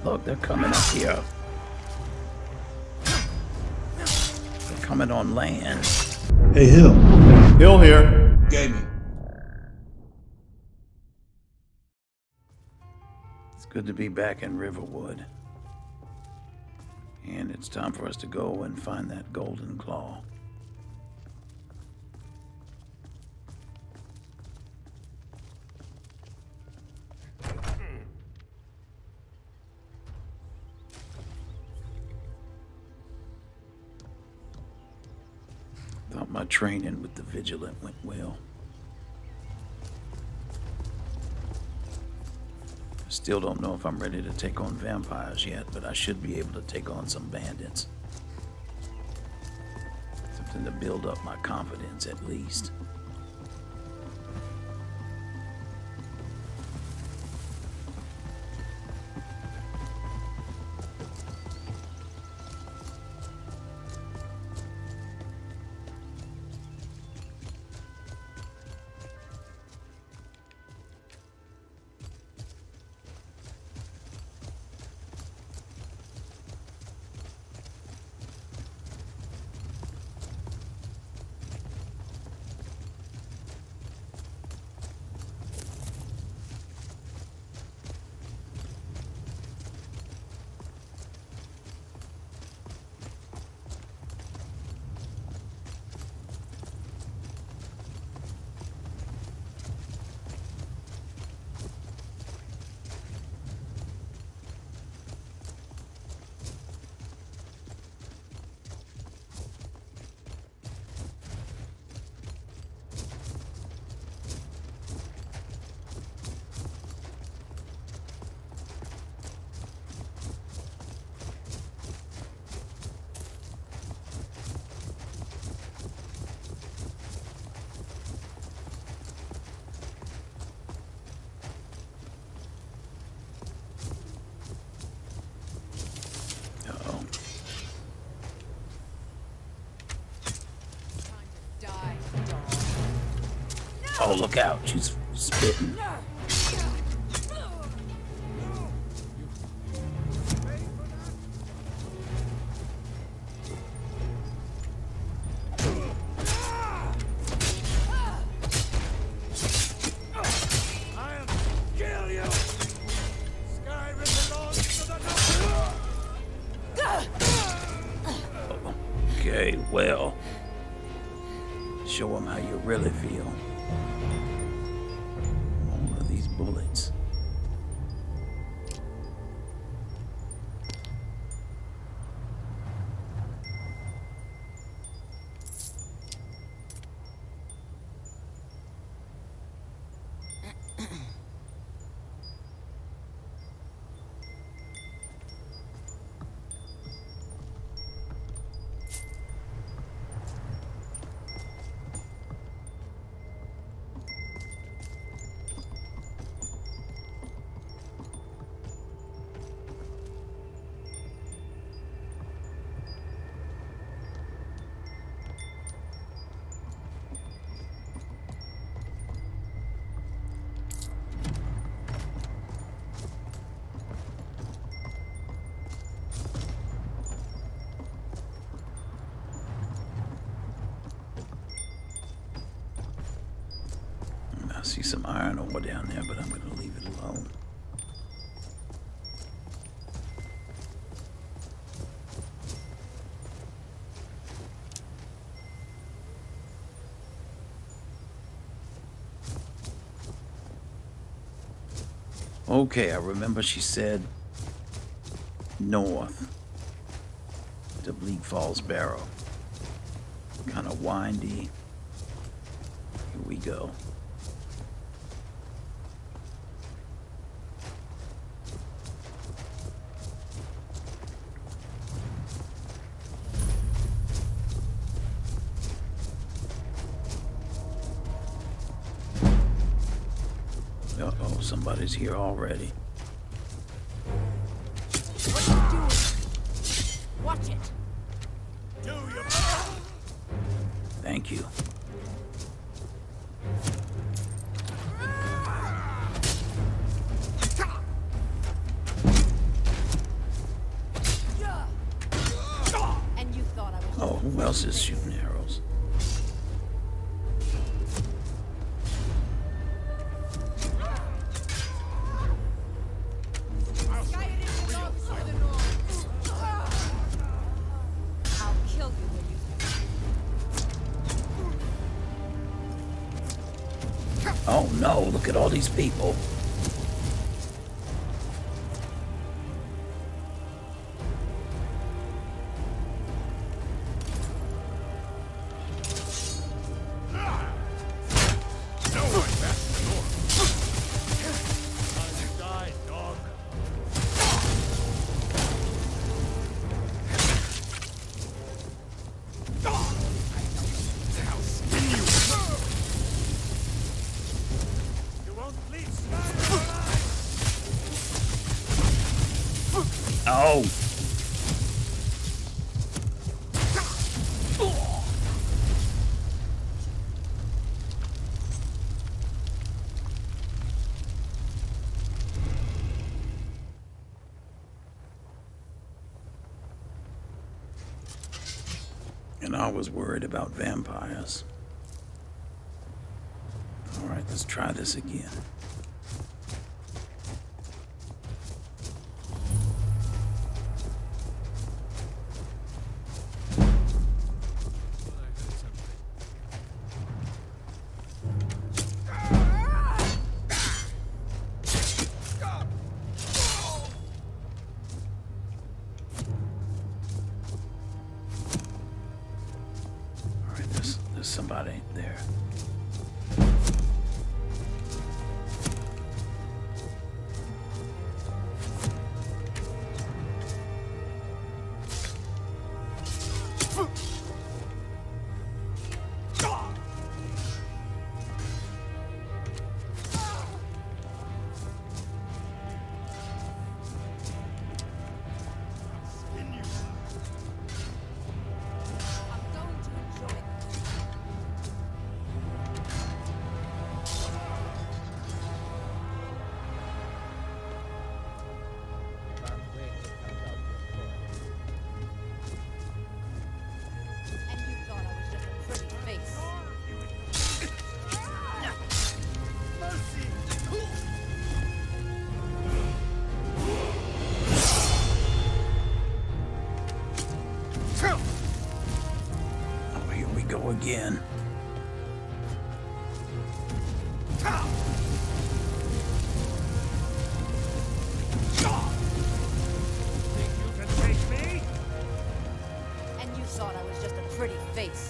Look, they're coming up here. They're coming on land. Hey, Hill. Hill here. Gaming. It's good to be back in Riverwood. And it's time for us to go and find that golden claw. Thought my training with the Vigilant went well. Still don't know if I'm ready to take on vampires yet, but I should be able to take on some bandits. Something to build up my confidence at least. Oh, look out. She's spitting. Okay, well, show them how you really feel. All of these bullets. I see some iron ore down there, but I'm going to leave it alone. Okay, I remember she said north to Bleak Falls Barrow. Kind of windy. Here we go. Uh-oh, somebody's here already. What are you doing? Watch it. Do your Thank you. else is shooting arrows? I'll kill you when you. Oh no, look at all these people. Oh. And I was worried about vampires. All right, let's try this again. Somebody there. Again. Think you can take me? And you thought I was just a pretty face.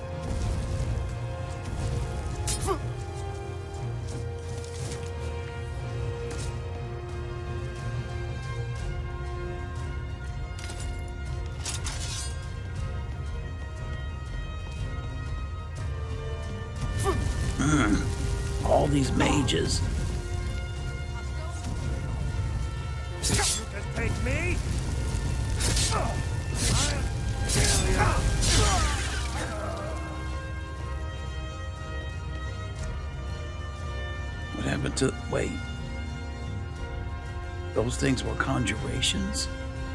All these mages. You can take me? What happened to... Wait. Those things were conjurations?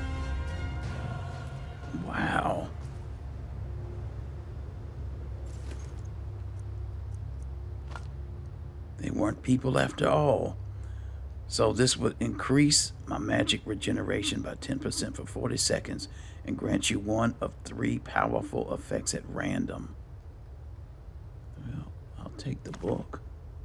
Wow. They weren't people after all. So this would increase my magic regeneration by 10% for 40 seconds and grant you one of 3 powerful effects at random. Well, I'll take the book.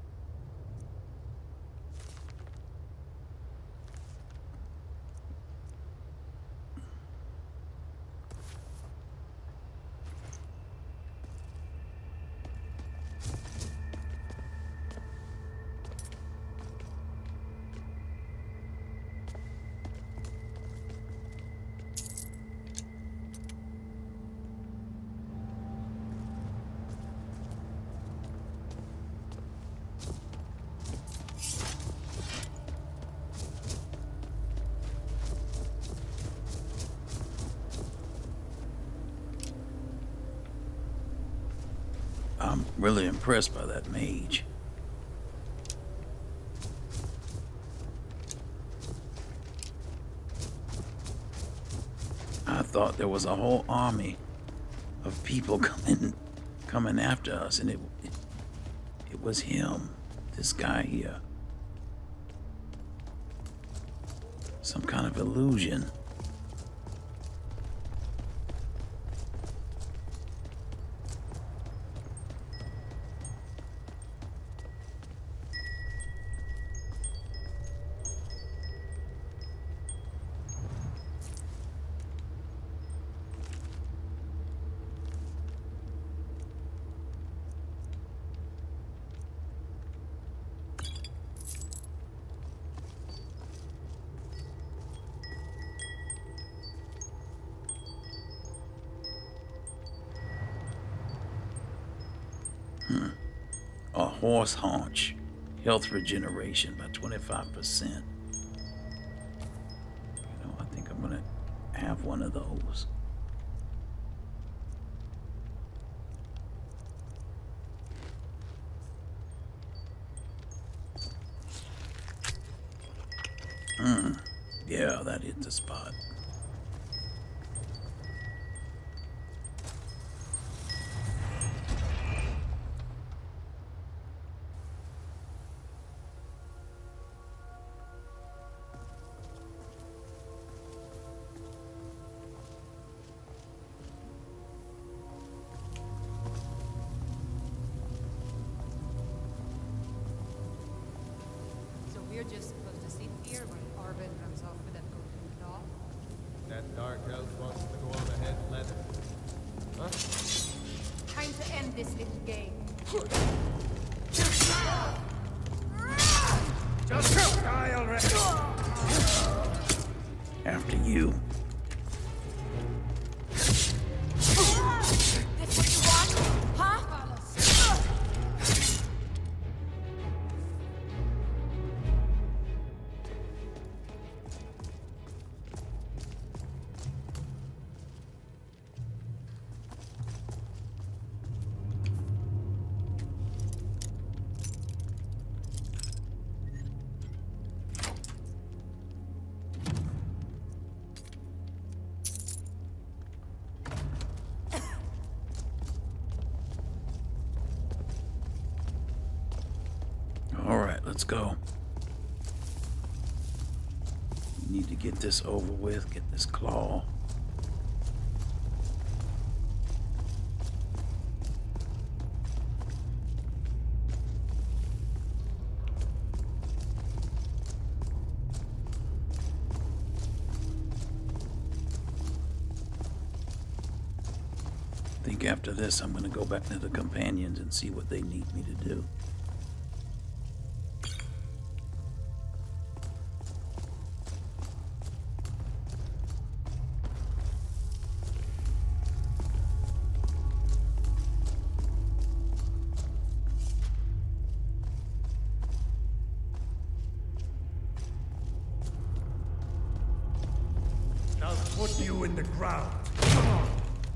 I'm really impressed by that mage. I thought there was a whole army of people coming after us, and it was him, this guy here. Some kind of illusion. A horse haunch, health regeneration by 25%. You know, I think I'm gonna have one of those. Yeah, that hit the spot. So we're just supposed to sit here when Arvin runs off with that golden claw? That dark elf wants to go on ahead and let it. Huh? Time to end this little game. Just die already! After you. This what you want? Huh? All right, let's go. Need to get this over with, get this claw. I think after this, I'm going to go back to the companions and see what they need me to do. I'll put you in the ground. Come on.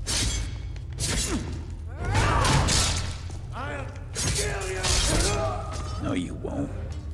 I'll kill you! No, you won't.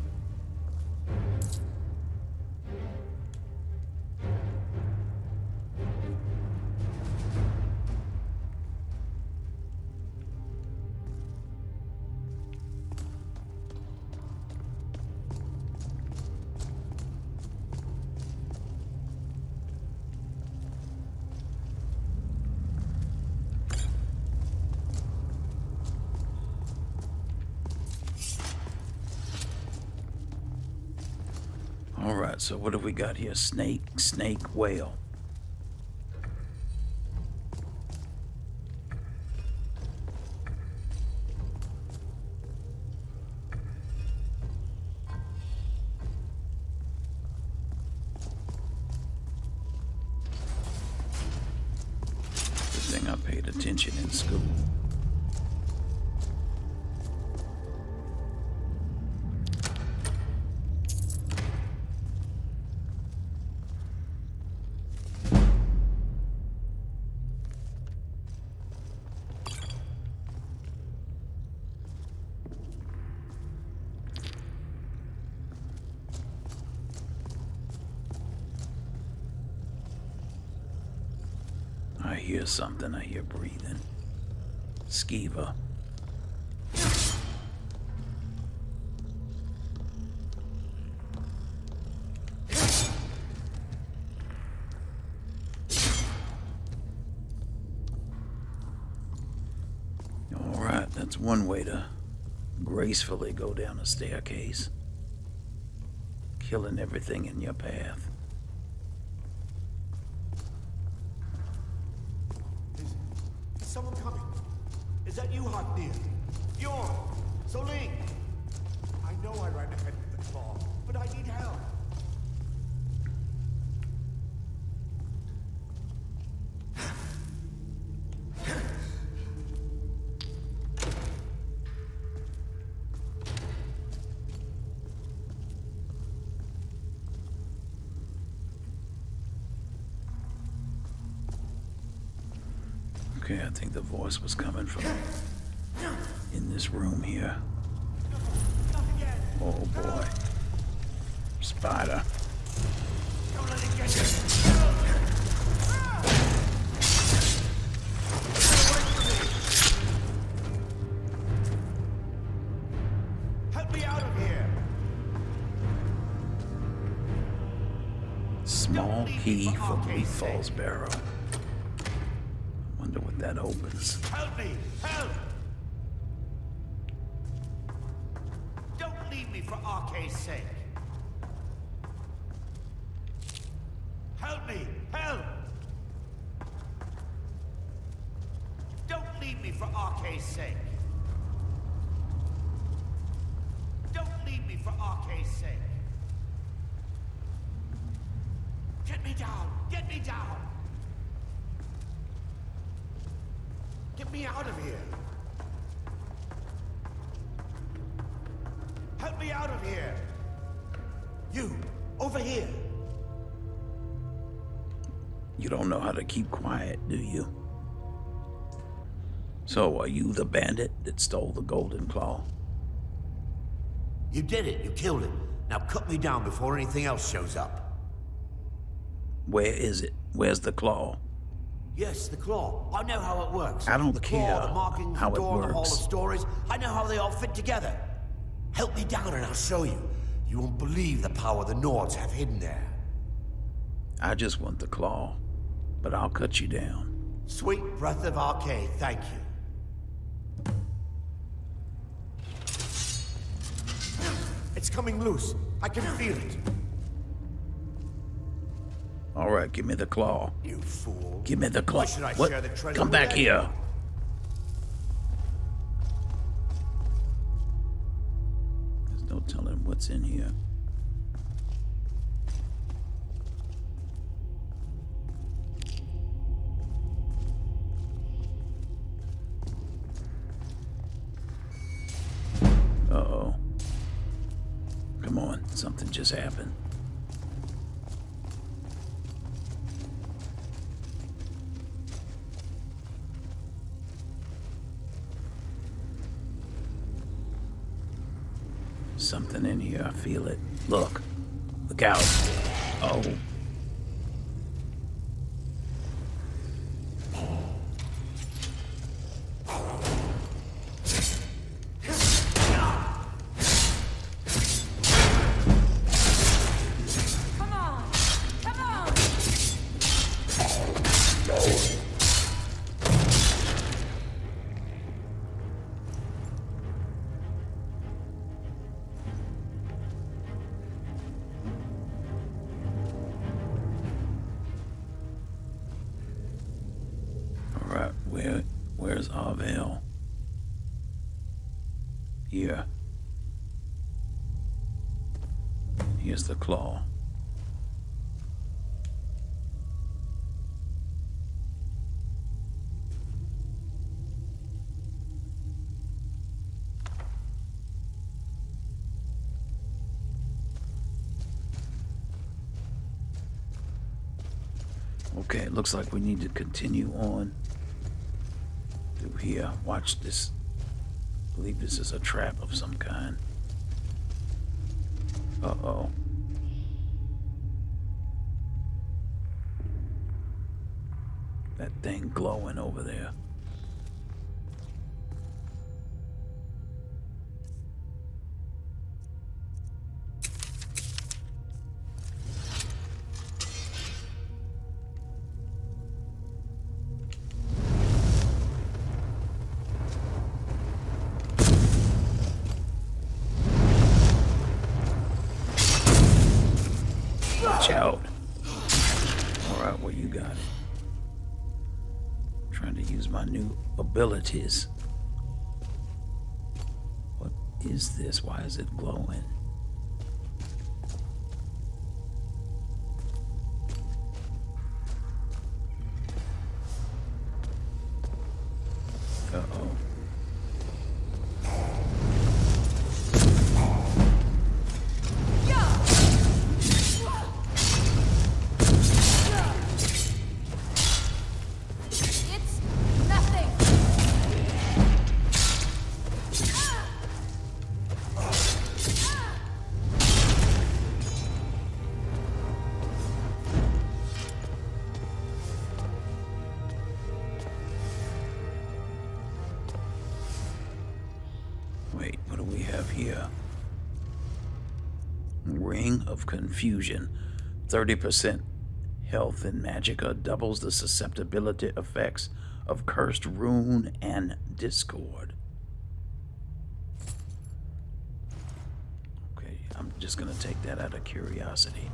All right, so what have we got here? Snake, whale. Good thing I paid attention in school. I I hear something. I hear breathing. Skiva. Alright, that's one way to gracefully go down a staircase. Killing everything in your path. Is someone coming? Is that you, Haknir? Bjorn? Soling? I know I ran ahead with the claw, but I need help. Okay, I think the voice was coming from in this room here. Oh boy. Spider. Don't let it get you. Help me out of here. Small key for Bleak Falls Barrow. Wonder what that opens. Help me! Help! Don't leave me for Arcade's sake. Help me! Help! Don't leave me for Arcade's sake. Don't leave me for Arcade's sake. Get me down! Get me down! Get me out of here! Help me out of here! You, over here! You don't know how to keep quiet, do you? So, are you the bandit that stole the Golden Claw? You did it, you killed it. Now cut me down before anything else shows up. Where is it? Where's the claw? Yes, the claw. I know how it works. I don't the care claw, the markings, how the it door, the Hall of works. Stories. I know how they all fit together. Help me down and I'll show you. You won't believe the power the Nords have hidden there. I just want the claw, but I'll cut you down. Sweet breath of Arcade, thank you. It's coming loose. I can feel it. All right, give me the claw. You fool. Give me the claw. Why should I What? share the treasure Come with back here. anyone? There's no telling what's in here. Uh-oh. Come on, something just happened. Something in here, I feel it. Look. Look out. Oh. Come on! Come on! All right, where's Arvel? Here. Here's the claw. Okay, it looks like we need to continue on through here. Watch this. I believe this is a trap of some kind. Uh-oh. That thing glowing over there. Watch out. Alright, well, you got it. Trying to use my new abilities. What is this? Why is it glowing? Uh-oh. It's nothing. Wait, what do we have here? Ring of Confusion. 30% health in Magicka doubles the susceptibility effects of Cursed Rune and Discord. Okay, I'm just gonna take that out of curiosity.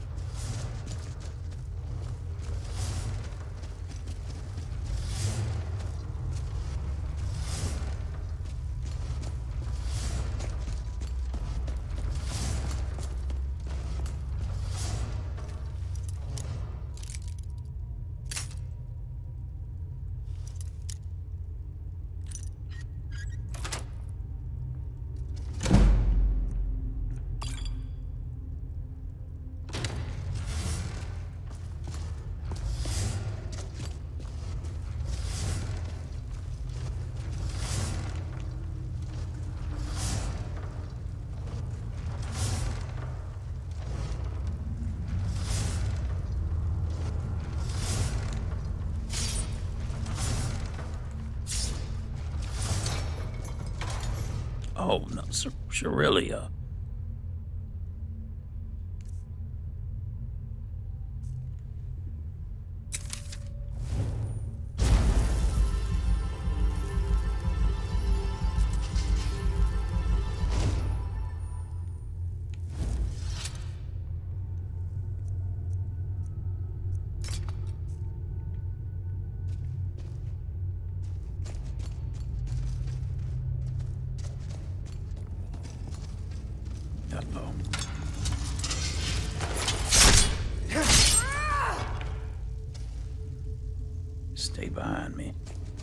Oh, no, Sharilia. Uh-oh. Stay behind me.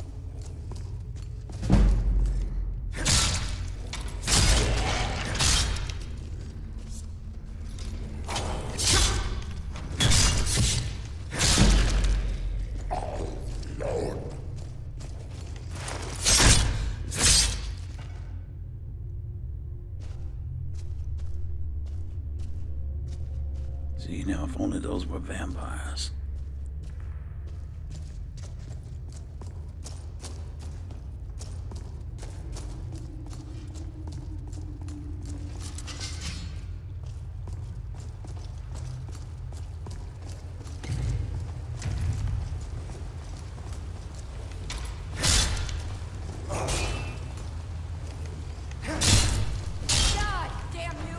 See, now if only those were vampires. Die, damn you!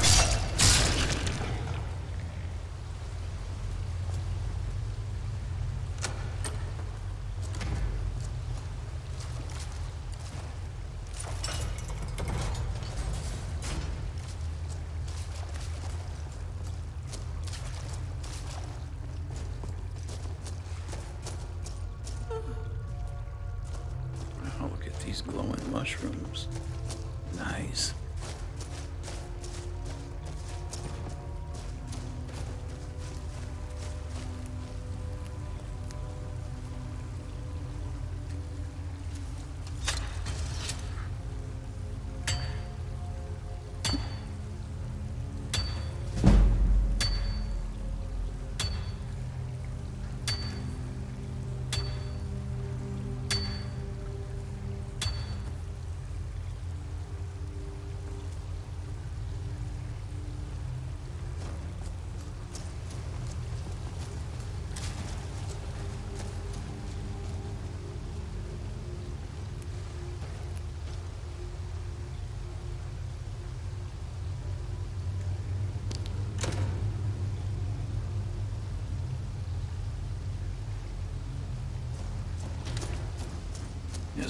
Oh, look at these glowing mushrooms. Nice.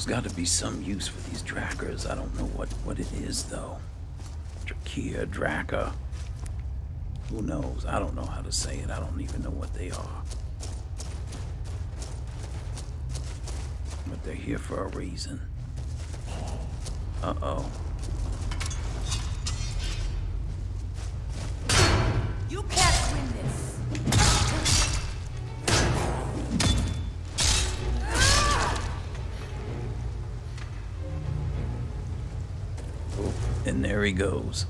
There's got to be some use for these Drakkars. I don't know what it is, though. Drakia, Drakka. Who knows? I don't know how to say it. I don't even know what they are. But they're here for a reason. Uh-oh. You can't win this. Oh, and there he goes.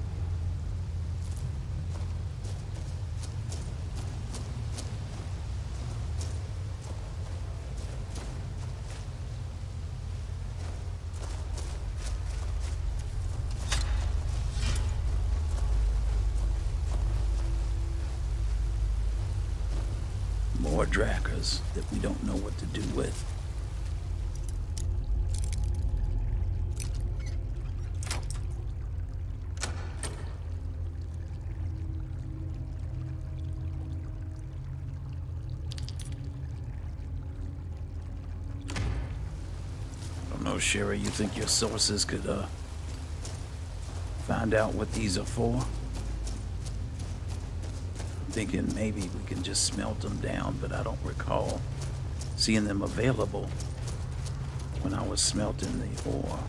More Drakkars that we don't know what to do with. I don't know, Sherry, you think your sources could find out what these are for? Thinking maybe we can just smelt them down, but I don't recall seeing them available when I was smelting the ore.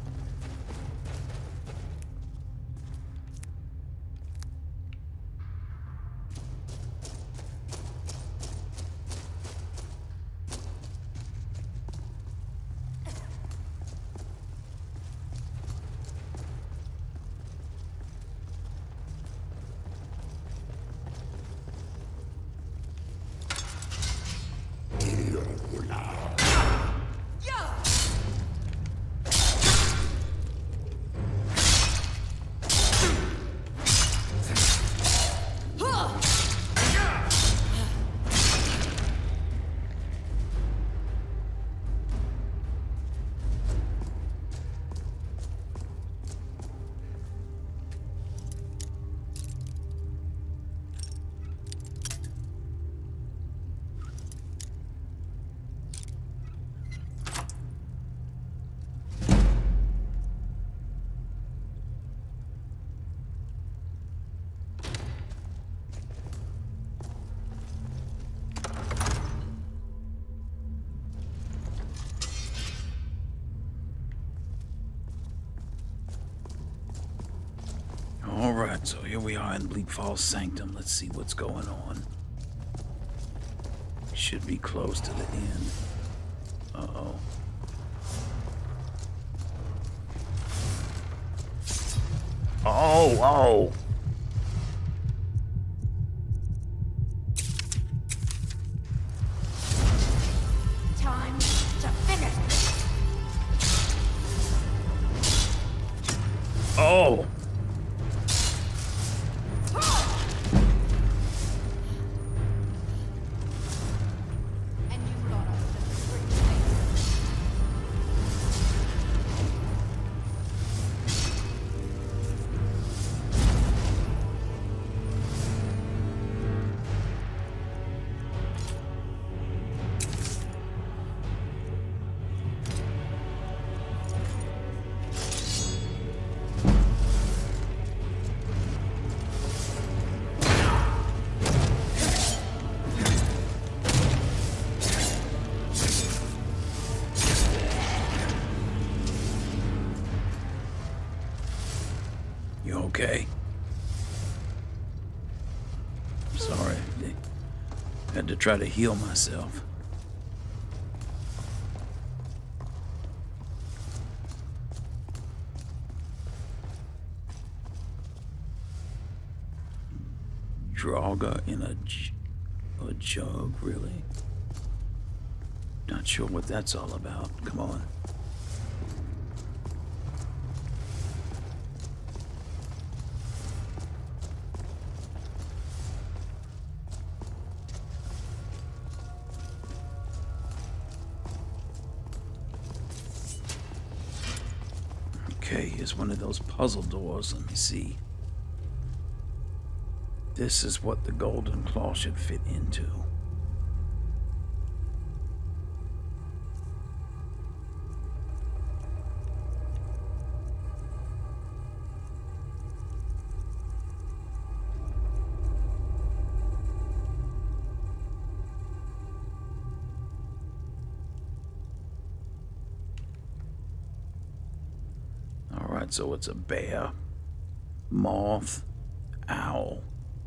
Alright, so here we are in Bleak Falls Sanctum. Let's see what's going on. Should be close to the end. Uh-oh. Oh. Time to finish. Oh. And you thought I was just a pretty face. You okay? I'm sorry. I had to try to heal myself. Draugr in a jug, really? Not sure what that's all about. Come on. Okay, here's one of those puzzle doors. Let me see. This is what the golden claw should fit into. Alright, so it's a bear, moth, owl.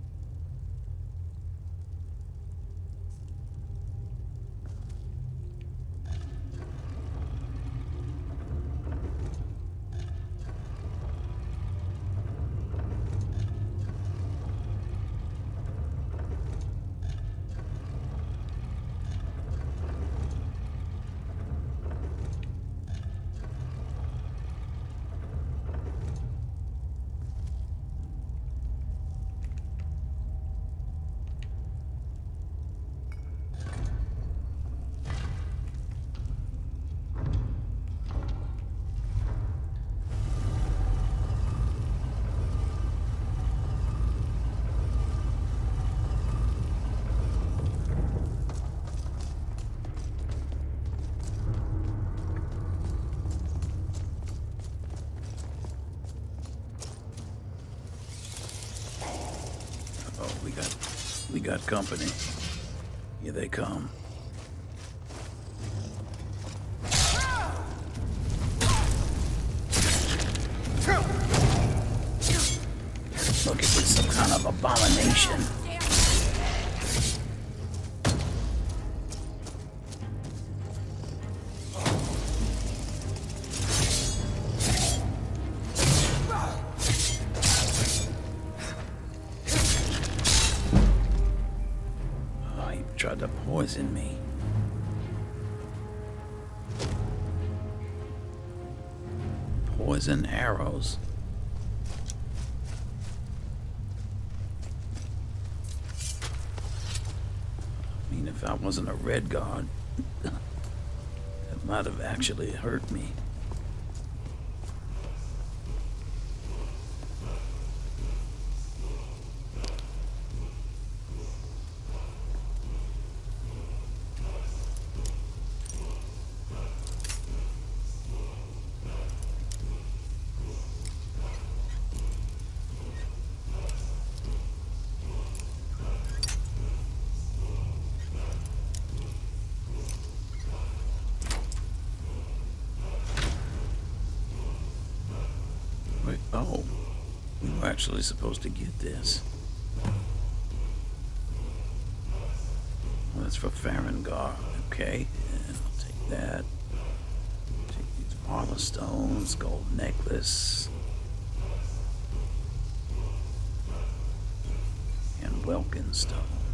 Oh, we got company. Here they come. Look, it was some kind of abomination. Oh, he tried to poison me. Poison arrows. I mean, if I wasn't a red guard, that might have actually hurt me. Wait, oh, we were actually supposed to get this. Well, that's for Farengar. Okay, and I'll take that. Take these Marla stones, gold necklace, and Welkin stone.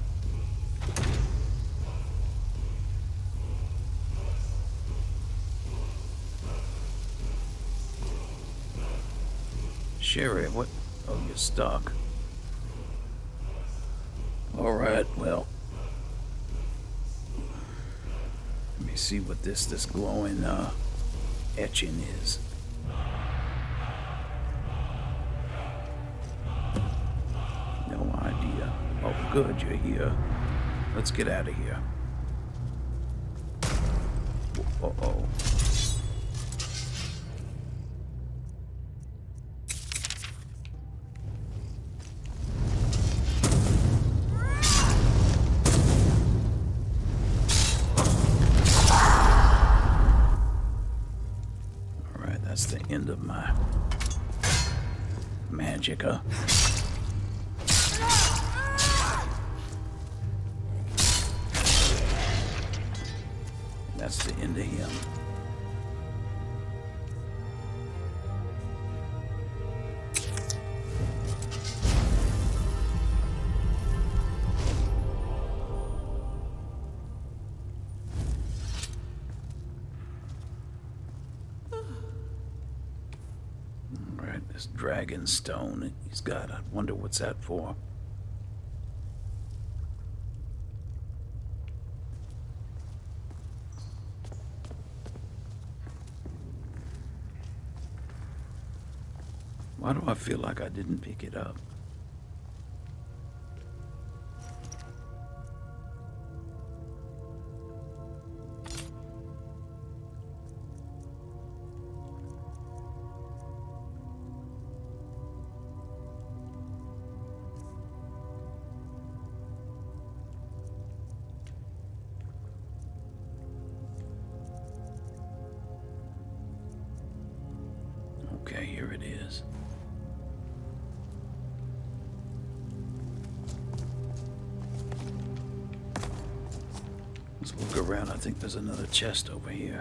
Sherry, what? Oh, you're stuck. Alright, well. Let me see what this glowing etching is. No idea. Oh, good, you're here. Let's get out of here. Uh-oh. That's the end of my magicka. That's the end of him. This dragon stone he's got. I wonder what's that for. Why do I feel like I didn't pick it up? Okay, here it is. Let's look around. I think there's another chest over here.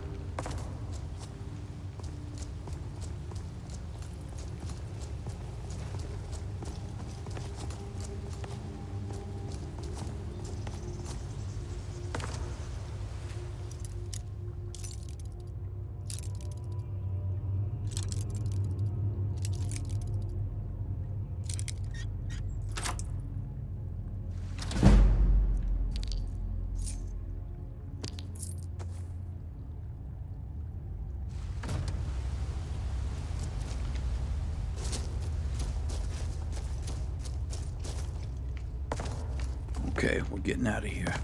Okay, we're getting out of here.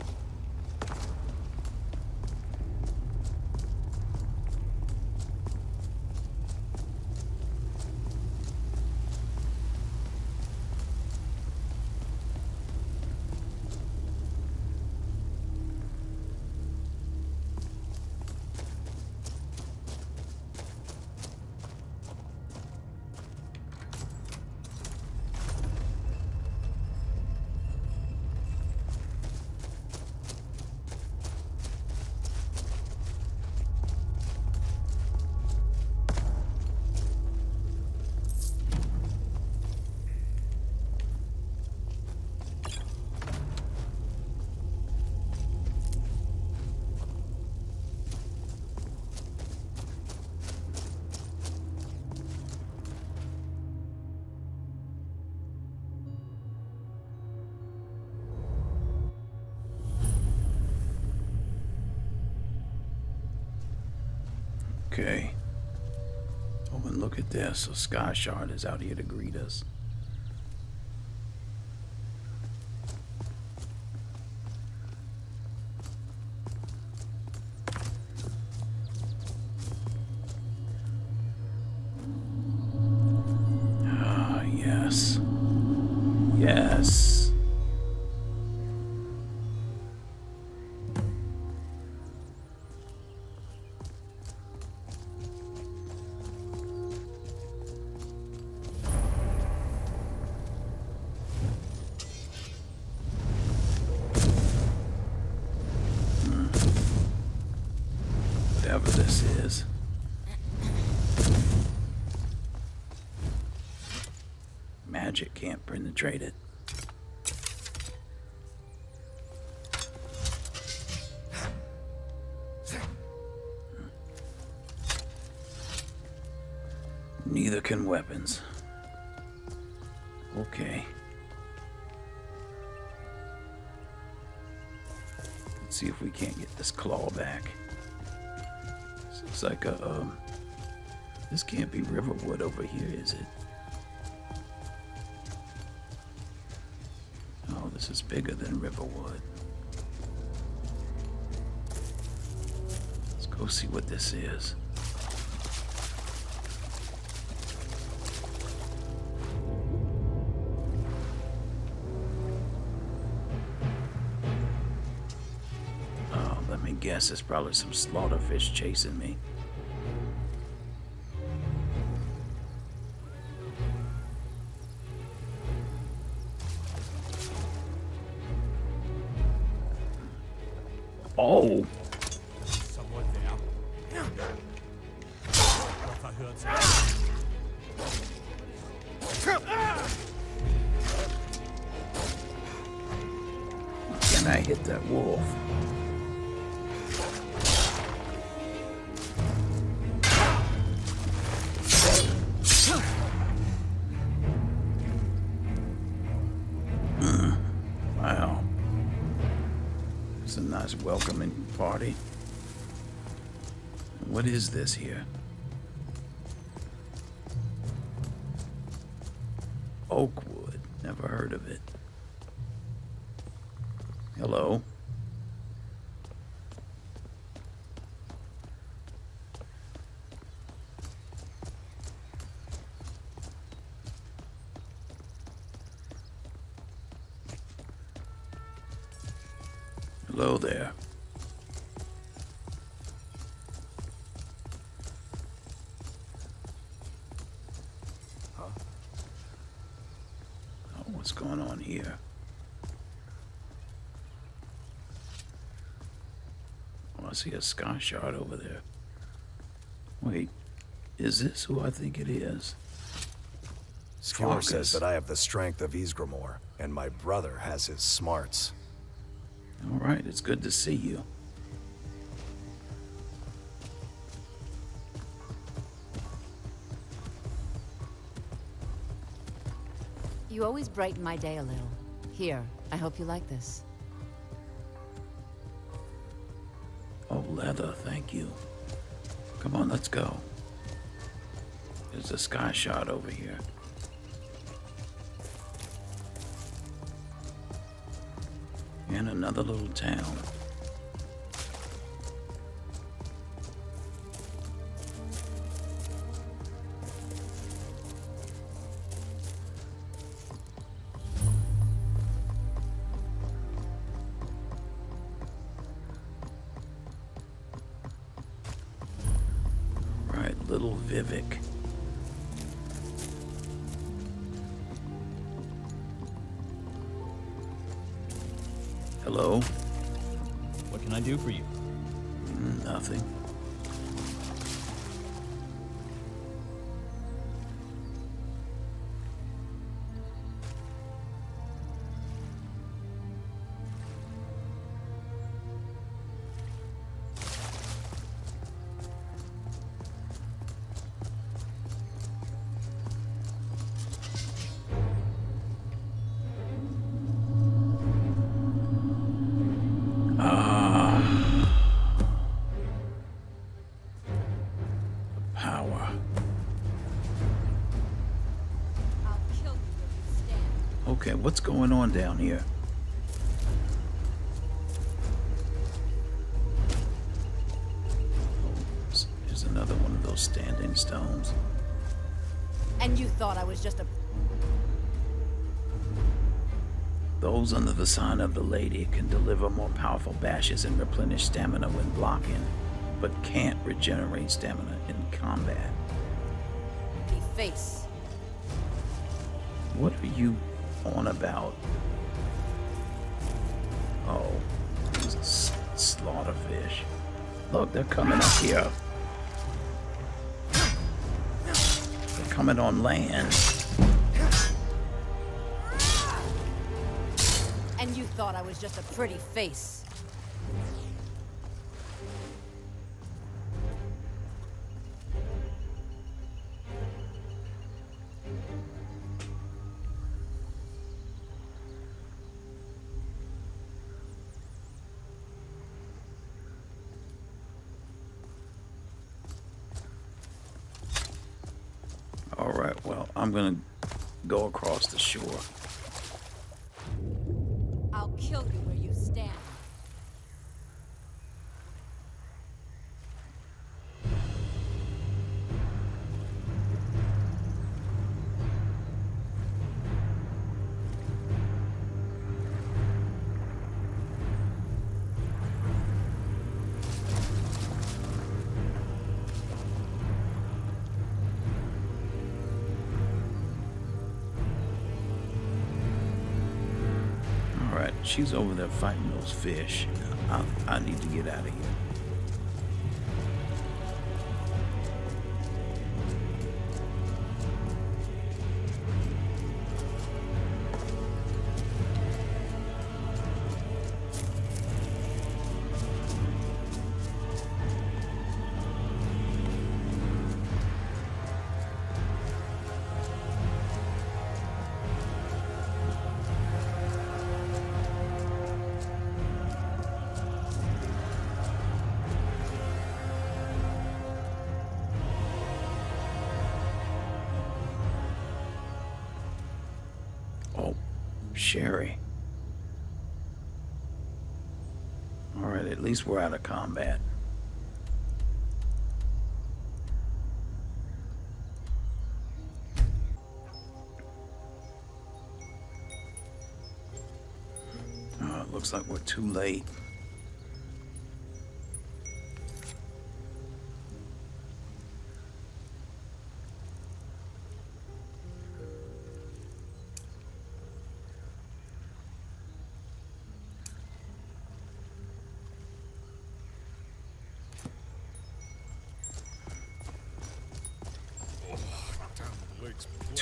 Okay. Oh, and look at this. A Sky Shard is out here to greet us. Ah, yes. Yes. Whatever this is. Magic can't penetrate it. Neither can weapons. Okay. Let's see if we can't get this claw back. This looks like a, this can't be Riverwood over here, is it? Oh, this is bigger than Riverwood. Let's go see what this is. Guess it's probably some slaughterfish chasing me. Oh! Someone there. What hurts? Can I hit that wolf? Wow. It's a nice welcoming party. What is this here? Oakwood. Never heard of it. Hello. Hello there. What's going on here? Oh, I see a sky shard over there. Wait, is this who I think it is? Skiller says Farkas. that I have the strength of Ysgramor, and my brother has his smarts. All right, it's good to see you. You always brighten my day a little. Here, I hope you like this. Oh, leather, thank you. Come on, let's go. There's a sky shot over here. And another little town. Right, little Vivek. Hello? What can I do for you? Nothing. Power. I'll kill you where you stand. Okay, what's going on down here? There's another one of those standing stones. And you thought I was just a... Those under the sign of the lady can deliver more powerful bashes and replenish stamina when blocking, but can't regenerate stamina in combat. pretty face. What are you on about? Oh, these slaughterfish. Look, they're coming up here. They're coming on land. And you thought I was just a pretty face. All right, well, I'm gonna go across the shore. I'll kill you where you stand. All right, she's over there fighting those fish. I need to get out of here. Oh, Sherry. All right, at least we're out of combat. Oh, it looks like we're too late.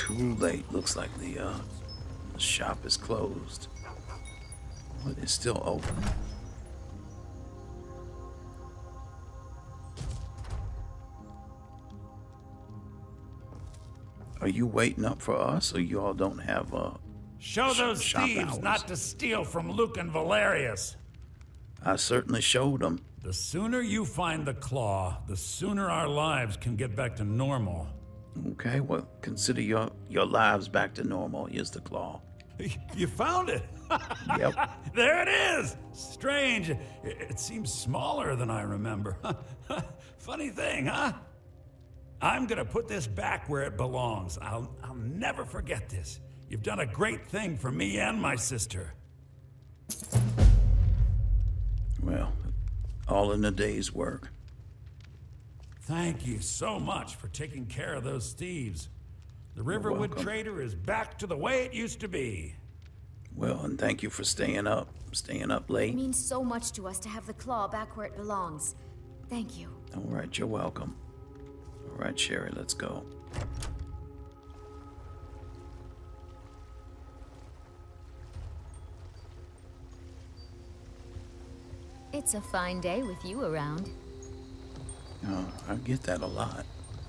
Too late. Looks like the shop is closed. But it's still open. Are you waiting up for us, or you all don't have Show those shop thieves hours? not to steal from Luke and Valerius. I certainly showed them. The sooner you find the claw, the sooner our lives can get back to normal. Okay, well, consider your lives back to normal. Here's the claw. You found it! Yep. There it is! Strange. It seems smaller than I remember. Funny thing, huh? I'm gonna put this back where it belongs. I'll never forget this. You've done a great thing for me and my sister. Well, all in a day's work. Thank you so much for taking care of those thieves. The Riverwood welcome. Trader is back to the way it used to be. Well, and thank you for staying up late. It means so much to us to have the claw back where it belongs. Thank you. All right, you're welcome. All right, Sherry, let's go. It's a fine day with you around. Oh, I get that a lot.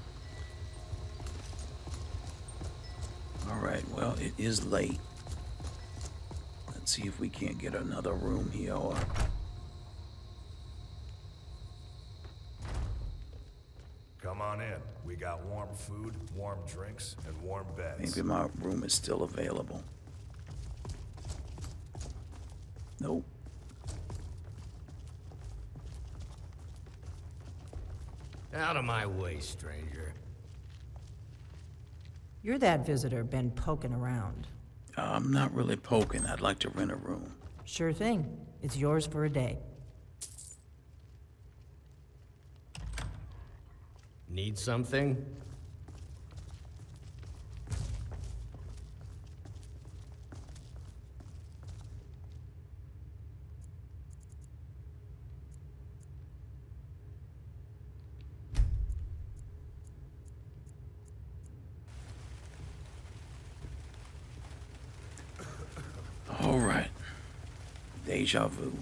All right, well, it is late. Let's see if we can't get another room here or... Come on in. We got warm food, warm drinks, and warm beds. Maybe my room is still available. Nope. Out of my way, stranger. You're that visitor been poking around. I'm not really poking. I'd like to rent a room. Sure thing. It's yours for a day. Need something? All right. Deja vu.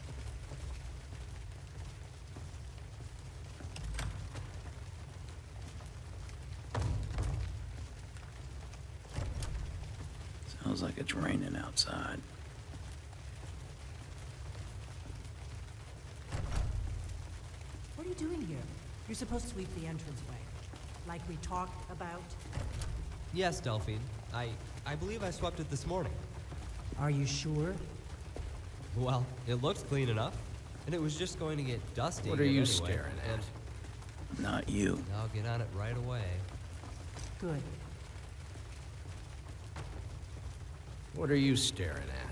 Sounds like it's raining outside. What are you doing here? You're supposed to sweep the entranceway. Like we talked about. Yes, Delphine. I believe I swept it this morning. Are you sure? Well, it looks clean enough, and it was just going to get dusty. What are you anyway, staring at? and Not you. I'll get on it right away. Good. What are you staring at?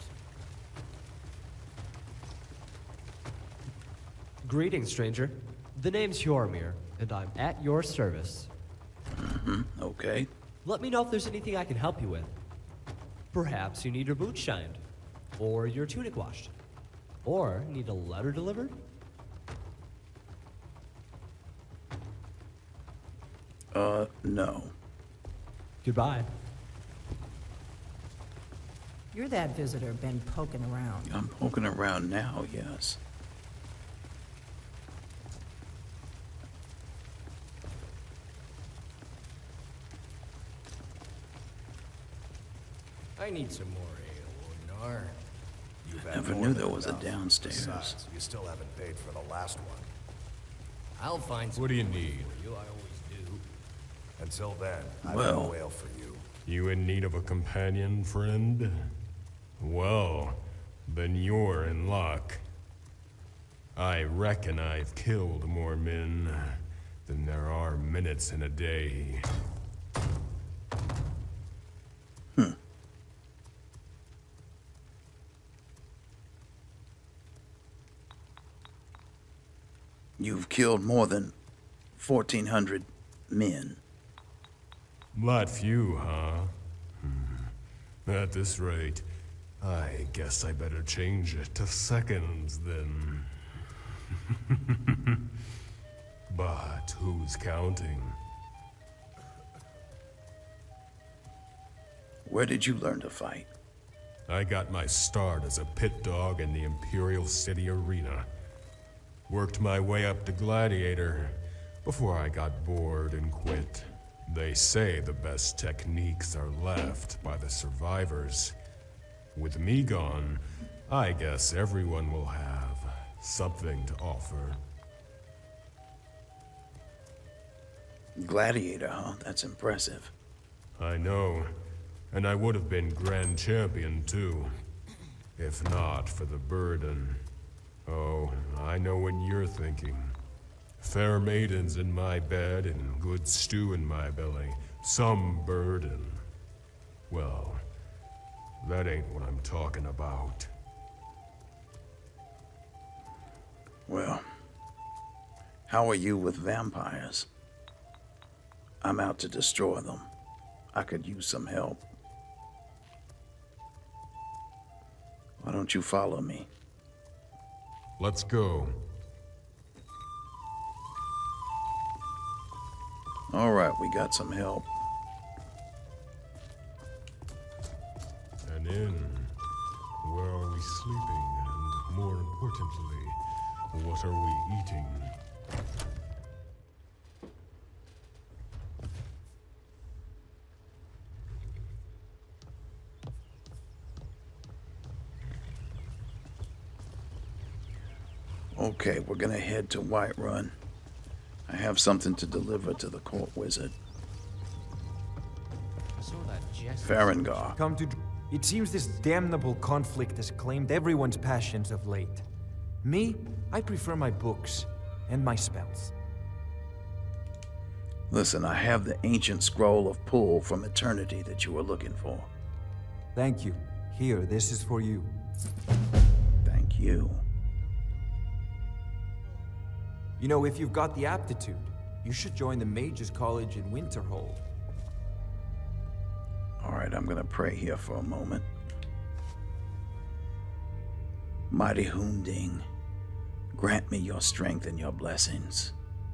Greetings, stranger. The name's Jormir, and I'm at your service. Okay. Let me know if there's anything I can help you with. Perhaps you need your boots shined, or your tunic washed, or need a letter delivered? No. Goodbye. You're that visitor been poking around. I'm poking around now, yes. I need some more ale, Ognar. You've I had never more knew than there was a enough. downstairs. Besides, you still haven't paid for the last one. I'll find some. What do you need? For you, I always do. Until then, I Well. have no ale for you. You in need of a companion, friend? Well, then you're in luck. I reckon I've killed more men than there are minutes in a day. You've killed more than 1,400 men. Not few, huh? At this rate, I guess I better change it to seconds then. But who's counting? Where did you learn to fight? I got my start as a pit dog in the Imperial City Arena. Worked my way up to Gladiator before I got bored and quit. They say the best techniques are left by the survivors. With me gone, I guess everyone will have something to offer. Gladiator, huh? That's impressive. I know. And I would have been Grand Champion, too. If not for the burden. Oh, I know what you're thinking. Fair maidens in my bed and good stew in my belly. Some burden. Well, that ain't what I'm talking about. Well, how are you with vampires? I'm out to destroy them. I could use some help. Why don't you follow me? Let's go. All right, we got some help. An inn. Where are we sleeping? And more importantly, what are we eating? Okay, we're gonna head to Whiterun. I have something to deliver to the court wizard. Farengar. Come to... It seems this damnable conflict has claimed everyone's passions of late. Me, I prefer my books and my spells. Listen, I have the ancient scroll of pull from eternity that you were looking for. Thank you. Here, this is for you. Thank you. You know, if you've got the aptitude, you should join the Mages College in Winterhold. All right, I'm gonna pray here for a moment. Mighty Hunding, grant me your strength and your blessings.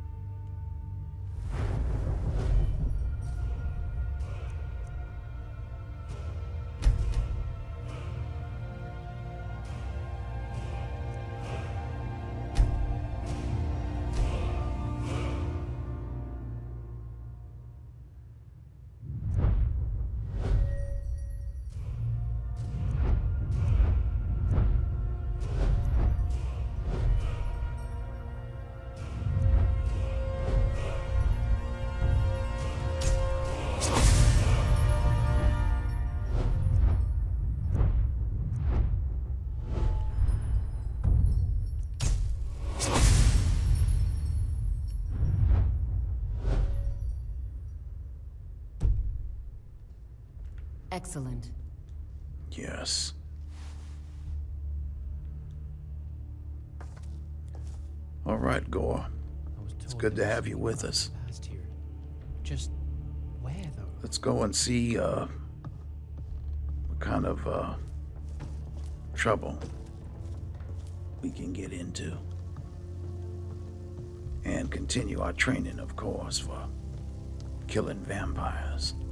Excellent. Yes. All right, Gore. It's good to have you with us. Just where, though? Let's go and see what kind of trouble we can get into. And continue our training, of course, for killing vampires.